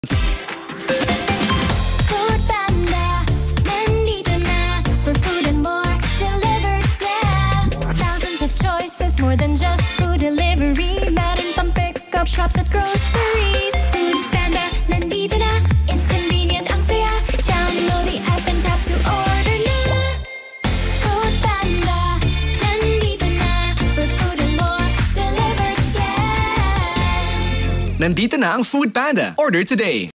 Foodpanda, nandito na for food and more delivered, yeah. Thousands of choices, more than just food delivery. Meron pang pick-up shops at groceries. Foodpanda, nandito na. It's convenient, ang saya. Download the app and tap to order na. Foodpanda, nandito na for food and more delivered, yeah. Nandito na ang Foodpanda. Order today.